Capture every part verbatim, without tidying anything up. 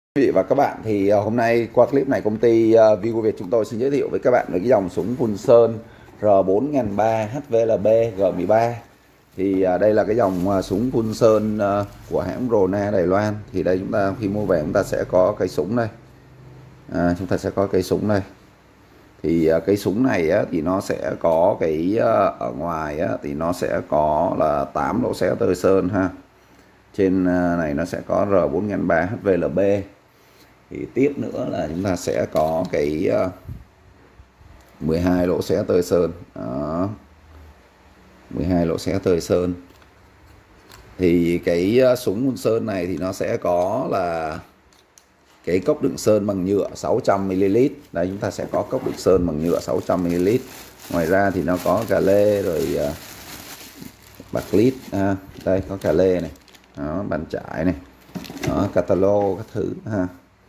Quý vị và các bạn, thì ờ, hôm nay qua clip này công ty uh, Vigo Việt chúng tôi xin giới thiệu với các bạn về cái dòng súng phun sơn R bốn nghìn ba trăm H V L B G mười ba. Thì uh, đây là cái dòng uh, súng phun sơn uh, của hãng Rona Đài Loan. Thì đây chúng ta khi mua về chúng ta sẽ có cây súng đây, à, chúng ta sẽ có cây súng đây. Thì uh, cây súng này á, thì nó sẽ có cái uh, ở ngoài á, thì nó sẽ có là tám lỗ xé tơi sơn ha. Trên uh, này nó sẽ có R bốn nghìn ba trăm H V L B. Thì tiếp nữa là chúng ta sẽ có cái uh, mười hai lỗ xé tơi sơn. Đó. mười hai lỗ xé tơi sơn. Thì cái uh, súng phun sơn này thì nó sẽ có là cái cốc đựng sơn bằng nhựa sáu trăm mi li lít. Đây chúng ta sẽ có cốc đựng sơn bằng nhựa sáu trăm mi li lít. Ngoài ra thì nó có cà lê rồi uh, bạc lít. À, đây có cà lê này. Đó, bàn chải này. Đó, catalog các thứ ha.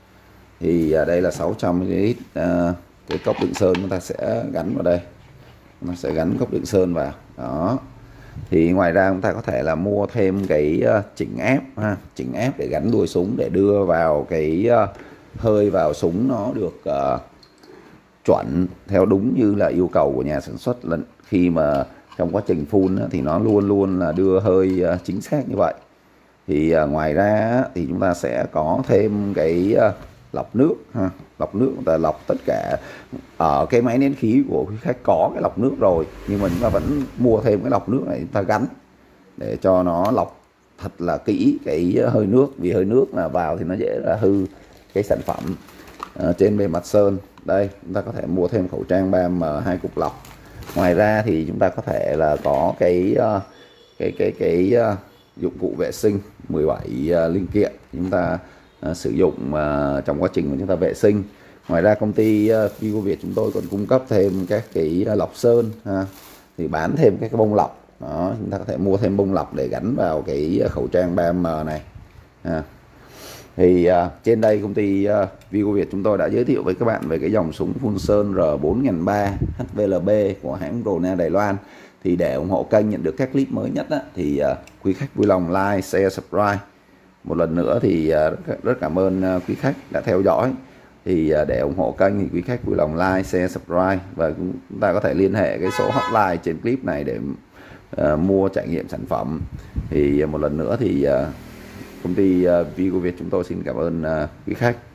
Thì à, đây là sáu trăm mi li lít. à, cái cốc đựng sơn chúng ta sẽ gắn vào đây, nó sẽ gắn cốc đựng sơn vào đó. Thì ngoài ra chúng ta có thể là mua thêm cái uh, chỉnh ép ha, chỉnh ép để gắn đuôi súng để đưa vào cái uh, hơi vào súng nó được uh, chuẩn theo đúng như là yêu cầu của nhà sản xuất. Lần khi mà trong quá trình phun á, thì nó luôn luôn là đưa hơi uh, chính xác như vậy. Thì uh, ngoài ra thì chúng ta sẽ có thêm cái uh, lọc nước ha, lọc nước chúng ta lọc tất cả. Ở cái máy nén khí của quý khách có cái lọc nước rồi, nhưng mà chúng ta vẫn mua thêm cái lọc nước này chúng ta gắn để cho nó lọc thật là kỹ cái hơi nước, vì hơi nước là vào thì nó dễ là hư cái sản phẩm à, trên bề mặt sơn. Đây chúng ta có thể mua thêm khẩu trang ba M hai cục lọc. Ngoài ra thì chúng ta có thể là có cái cái cái cái, cái dụng cụ vệ sinh mười bảy linh kiện chúng ta uh, sử dụng uh, trong quá trình mà chúng ta vệ sinh. Ngoài ra công ty uh, Vigo Việt chúng tôi còn cung cấp thêm các cái uh, lọc sơn ha. Thì bán thêm các cái bông lọc đó, chúng ta có thể mua thêm bông lọc để gắn vào cái khẩu trang ba M này ha. Thì uh, trên đây công ty uh, Vigo Việt chúng tôi đã giới thiệu với các bạn về cái dòng súng phun sơn R bốn nghìn ba trăm H V L B của hãng Rona Đài Loan. Thì để ủng hộ kênh nhận được các clip mới nhất á, thì uh, quý khách vui lòng like, share, subscribe. Một lần nữa thì uh, rất cảm ơn uh, quý khách đã theo dõi. Thì uh, để ủng hộ kênh thì quý khách vui lòng like, share, subscribe. Và chúng ta có thể liên hệ cái số hotline trên clip này để uh, mua trải nghiệm sản phẩm. Thì uh, một lần nữa thì uh, công ty uh, Vigo Việt chúng tôi xin cảm ơn uh, quý khách.